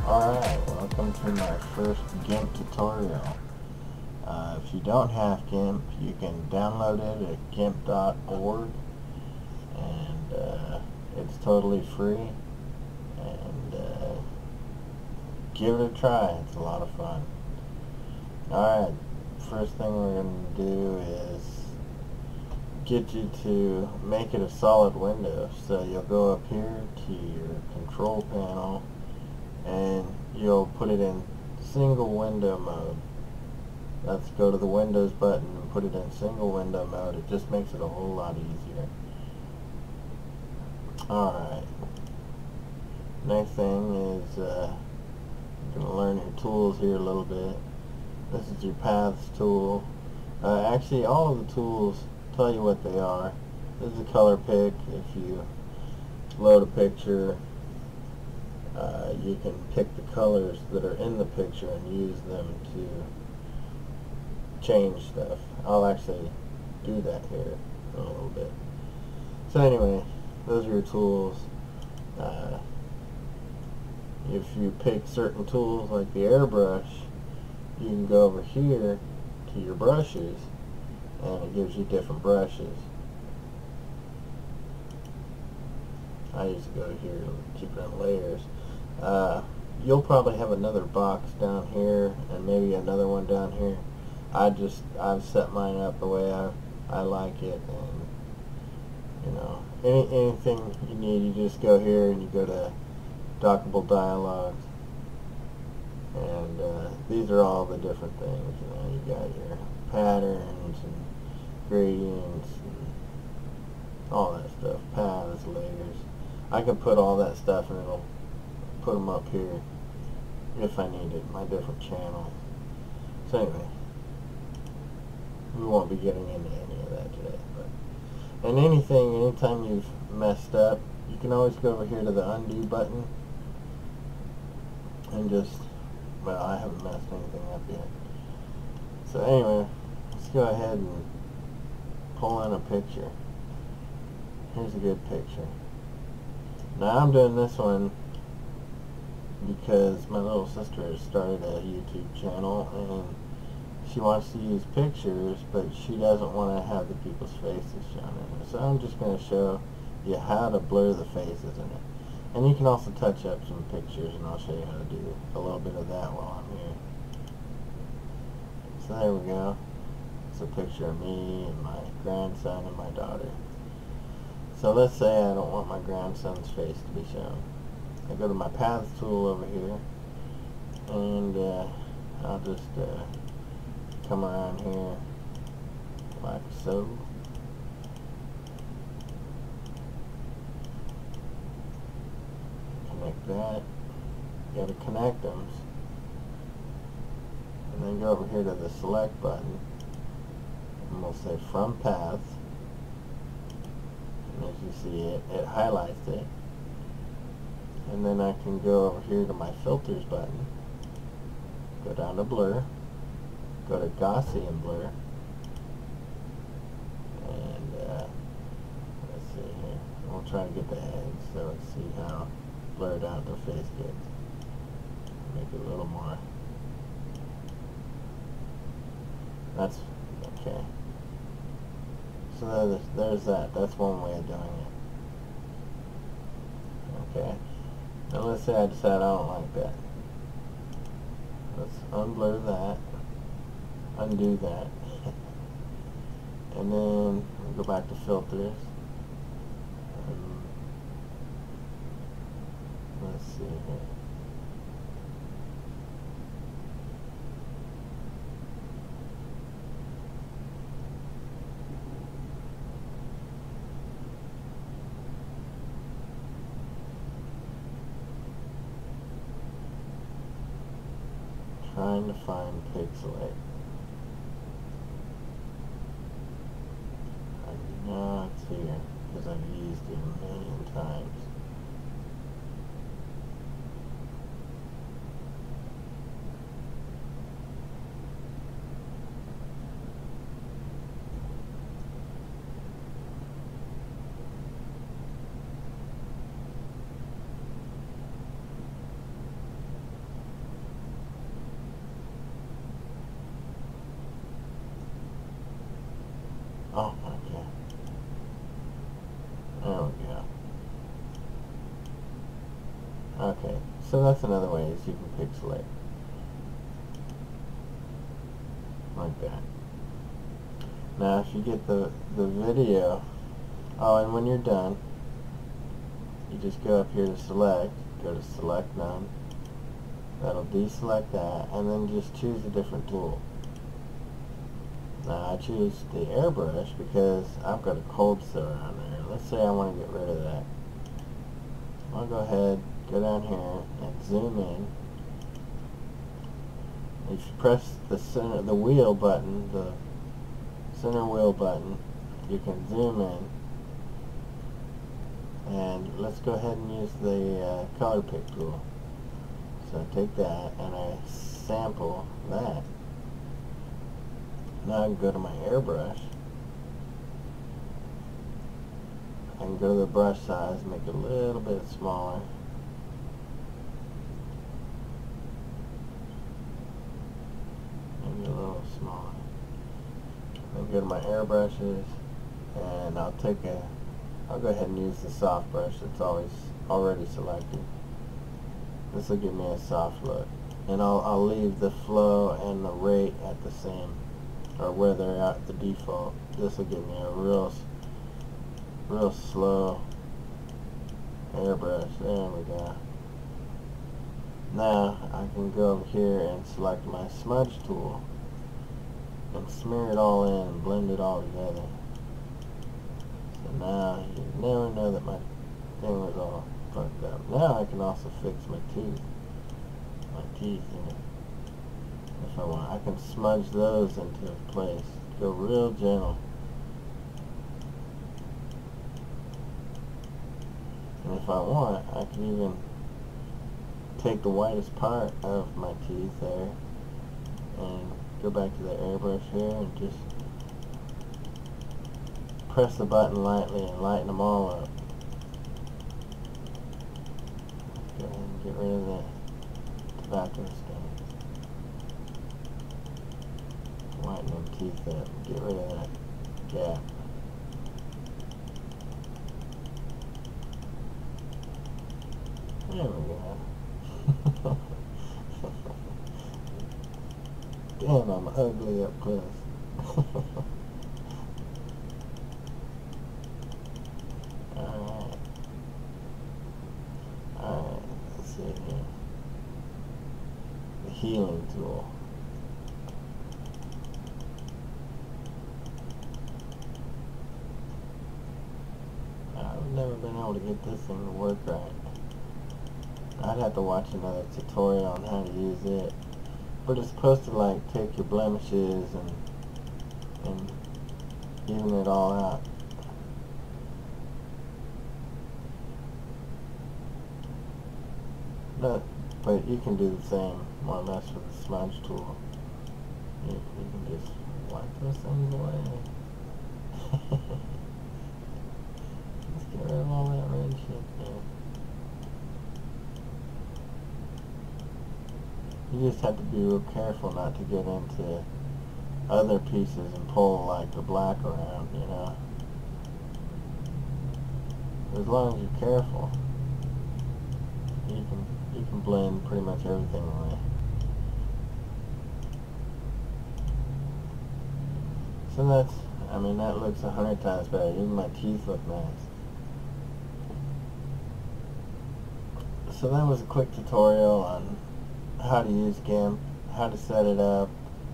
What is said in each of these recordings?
Alright, welcome to my first GIMP tutorial. If you don't have GIMP, you can download it at gimp.org, and it's totally free, and give it a try. It's a lot of fun. Alright, first thing we're going to do is get you to make it a solid window. So you'll go up here to your control panel and you'll put it in single window mode. Let's go to the Windows button and put it in single window mode. It just makes it a whole lot easier. Alright, next thing is you're going to learn your tools here a little bit. This is your paths tool. Actually, all of the tools tell you what they are. This is a color pick. If you load a picture, you can pick the colors that are in the picture and use them to change stuff. I'll actually do that here in a little bit. So anyway, those are your tools. If you pick certain tools like the airbrush, you can go over here to your brushes and it gives you different brushes. I usually go here and keep it in layers. You'll probably have another box down here and maybe another one down here. I've set mine up the way I like it, and you know, anything you need, you just go here and you go to dockable dialogues, and these are all the different things. You know, you got your patterns and gradients and all that stuff, paths, layers. I can put all that stuff and it'll put them up here if I need it, my different channels. So anyway, we won't be getting into any of that today. And anytime you've messed up, you can always go over here to the undo button and just, well, I haven't messed anything up yet. So anyway, let's go ahead and pull in a picture. Here's a good picture. Now I'm doing this one because my little sister has started a YouTube channel and she wants to use pictures, but she doesn't want to have the people's faces shown in it. So I'm just going to show you how to blur the faces in it. And you can also touch up some pictures, and I'll show you how to do a little bit of that while I'm here. So there we go. It's a picture of me and my grandson and my daughter. So let's say I don't want my grandson's face to be shown. I go to my paths tool over here, and I'll just come around here like so. Connect that. You gotta connect them. And then go over here to the select button. And we'll say from paths. And as you see, it highlights it. And then I can go over here to my filters button. Go down to blur. Go to Gaussian blur, and let's see here. We'll try to get the heads, so let's see how blurred out their face gets. Make it a little more. That's okay. So there's that. That's one way of doing it. Okay. Now let's say I decide I don't like that. Let's unblur that. Undo that, and then we'll go back to filters. Let's see here. Trying to find pixelate. No, it's here, because I've used it a million times. So that's another way is you can pixelate like that. Now if you get the video, oh, and when you're done, you just go up here to select, go to select none, that'll deselect that, and then just choose a different tool. Now I choose the airbrush because I've got a cold sore on there. Let's say I want to get rid of that. I'll go ahead, go down here and zoom in. If you press the center, the wheel button, the center wheel button, you can zoom in. And let's go ahead and use the color pick tool. So I take that and I sample that. Now I can go to my airbrush. I can go to the brush size, make it a little bit smaller. Maybe a little smaller. Then go to my airbrushes, and I'll go ahead and use the soft brush that's already selected. This will give me a soft look. And I'll leave the flow and the rate at the same, or where they're at the default. This will give me a real slow airbrush. There we go. Now I can go over here and select my smudge tool and smear it all in and blend it all together. So now you never know that my thing was all fucked up. Now I can also fix my teeth. If I want, I can smudge those into place. Go real gentle. And if I want, I can even take the whitest part of my teeth there and go back to the airbrush here and just press the button lightly and lighten them all up. Go ahead and get rid of the tobacco stains. Whiten them teeth up. Get rid of that gap. There we go. Damn, I'm ugly up close. Alright. Alright, let's see here. The healing tool. I've never been able to get this thing to work right. I'd have to watch another tutorial on how to use it. But it's supposed to like take your blemishes and even it all out. But you can do the same more or less with the smudge tool. You can just wipe those things away. Let's get rid of all that red shit there. You just have to be real careful not to get into other pieces and pull like the black around, you know. As long as you're careful, you can blend pretty much everything away. So that's, I mean, that looks 100 times better. Even my teeth look nice. So that was a quick tutorial on how to use GIMP, how to set it up,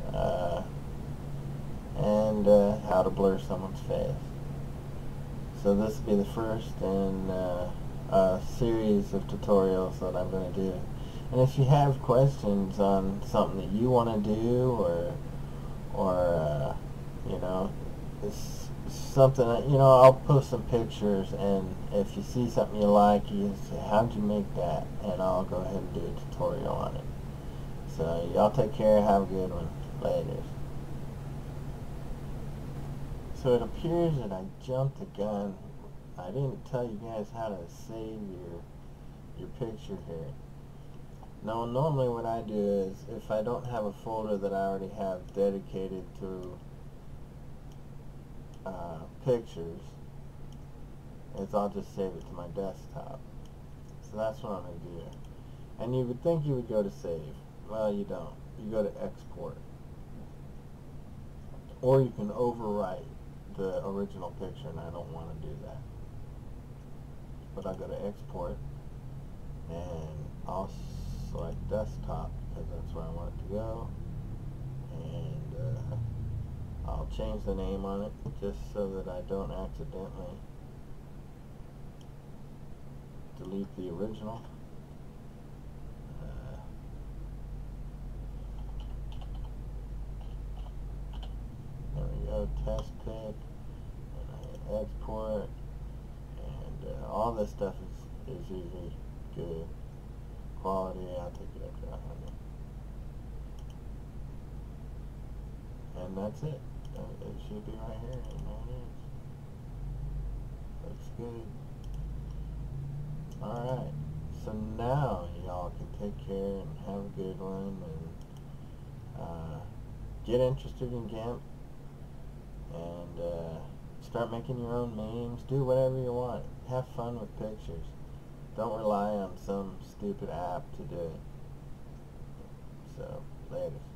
and how to blur someone's face. So this will be the first in a series of tutorials that I'm going to do. And if you have questions on something that you want to do, or you know, it's something that, you know, I'll post some pictures, and if you see something you like, you say, how'd you make that? And I'll go ahead and do a tutorial on it. So y'all take care, have a good one. Later. So it appears that I jumped the gun. I didn't tell you guys how to save your picture here. Now normally what I do is, if I don't have a folder that I already have dedicated to pictures, is I'll just save it to my desktop. So that's what I'm going to do. And you would think you would go to save. Well, you don't. You go to export. Or you can overwrite the original picture, and I don't want to do that. But I'll go to export, and I'll select desktop because that's where I want it to go. And I'll change the name on it just so that I don't accidentally delete the original. There we go, test pick, and I hit export, and all this stuff is usually good quality. I'll take it up to 100. And that's it. It should be right here, and there it is. Looks good. Alright, so now y'all can take care and have a good one, and get interested in GIMP, and start making your own memes. Do whatever you want. Have fun with pictures. Don't rely on some stupid app to do it. So, later.